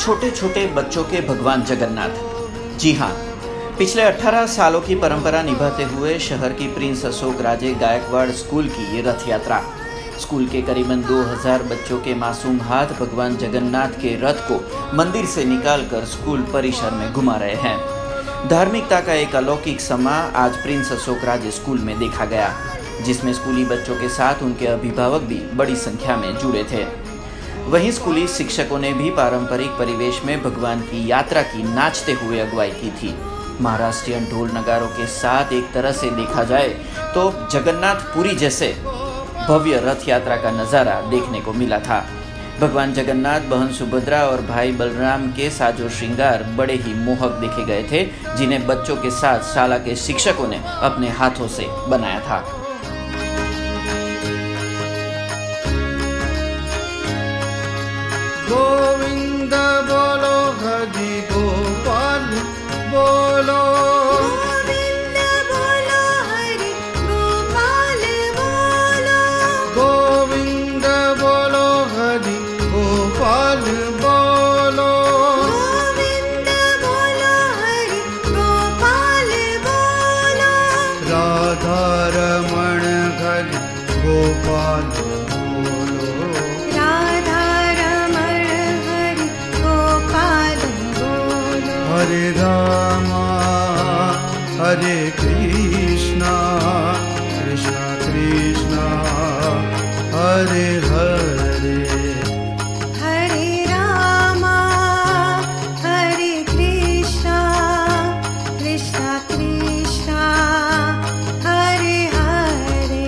छोटे छोटे बच्चों के भगवान जगन्नाथ। जी हाँ, पिछले 18 सालों की परंपरा निभाते हुए शहर की प्रिंस अशोक राजे गायकवाड़ स्कूल की ये रथ यात्रा, स्कूल के करीबन 2000 बच्चों के मासूम हाथ भगवान जगन्नाथ के रथ को मंदिर से निकालकर स्कूल परिसर में घुमा रहे हैं। धार्मिकता का एक अलौकिक समा आज प्रिंस अशोक राजे स्कूल में देखा गया, जिसमें स्कूली बच्चों के साथ उनके अभिभावक भी बड़ी संख्या में जुड़े थे। वहीं स्कूली शिक्षकों ने भी पारंपरिक परिवेश में भगवान की यात्रा की नाचते हुए अगुवाई की थी। महाराष्ट्रीयन ढोल नगारों के साथ एक तरह से देखा जाए तो जगन्नाथपुरी जैसे भव्य रथ यात्रा का नज़ारा देखने को मिला था। भगवान जगन्नाथ, बहन सुभद्रा और भाई बलराम के साजो श्रृंगार बड़े ही मोहक देखे गए थे, जिन्हें बच्चों के साथ शाला के शिक्षकों ने अपने हाथों से बनाया था। गोविंद बोलो, हरि गोपाल बोलो, गोविंद बोलो, हरि गोपाल बोलो, गोविंद बोलो, हरि गोपाल बोलो, गोविंद बोलो, हरि गोपाल बोलो, राधा रमण हरि गोपाल बोलो, राधा रमण हरि गोपाल बोलो, हरे रामा हरे कृष्णा, कृष्णा कृष्णा हरे हरे, हरे रामा हरे कृष्णा, कृष्णा कृष्णा हरे हरे।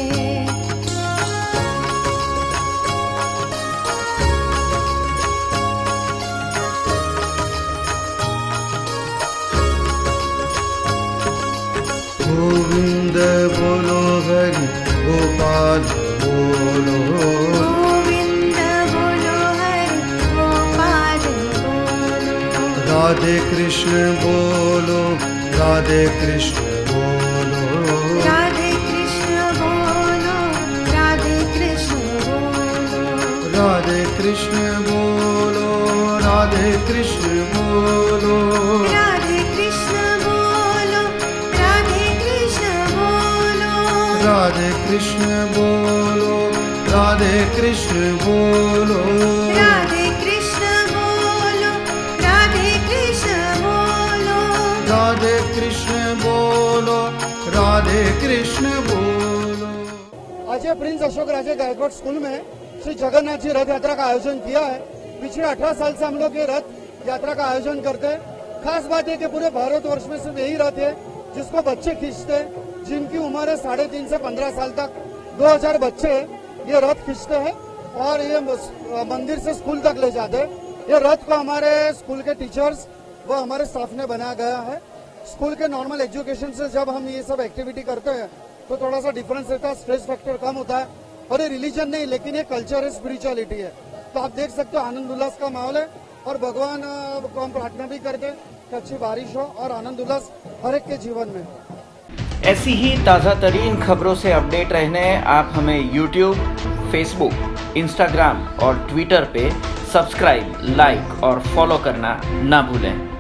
गोविंद बोलो, हरि गोपाल बोलो, गोविंद बोलो, हरि गोपाल बोलो, राधे कृष्ण बोलो, राधे कृष्ण बोलो, राधे कृष्ण बोलो, राधे कृष्ण बोलो, राधे कृष्ण बोलो, राधे कृष्ण बोलो, राधे कृष्ण बोलो, राधे कृष्ण बोलो, राधे कृष्ण बोलो, राधे कृष्ण बोलो, राधे कृष्ण बोलो, राधे कृष्ण बोलो, राधे कृष्ण बोलो, राधे कृष्ण बोलो। आज प्रिंस अशोक राजे गायकवाड़ स्कूल में श्री जगन्नाथ जी रथ यात्रा का आयोजन किया है। पिछले 18 साल से हम लोग ये रथ यात्रा का आयोजन करते हैं। खास बात है कि पूरे भारतवर्ष में सिर्फ यही रथ है जिसको बच्चे खींचते हैं, जिनकी उम्र है 3.5 से 15 साल तक। 2000 बच्चे ये रथ खींचते हैं और ये मंदिर से स्कूल तक ले जाते हैं। ये रथ को हमारे स्कूल के टीचर्स व हमारे स्टाफ ने बनाया गया है। स्कूल के नॉर्मल एजुकेशन से जब हम ये सब एक्टिविटी करते हैं तो थोड़ा सा डिफरेंस रहता है, स्ट्रेस फैक्टर कम होता है। और ये रिलीजन नहीं, लेकिन ये कल्चर है, स्पिरिचुअलिटी है। तो आप देख सकते हो आनंद उल्लास का माहौल है और भगवान को हम प्रार्थना भी करते हैं कि अच्छी बारिश हो और आनंद उल्लास हर एक के जीवन में हो। ऐसी ही ताज़ा तरीन खबरों से अपडेट रहने आप हमें YouTube, Facebook, Instagram और Twitter पे सब्सक्राइब, लाइक और फॉलो करना ना भूलें।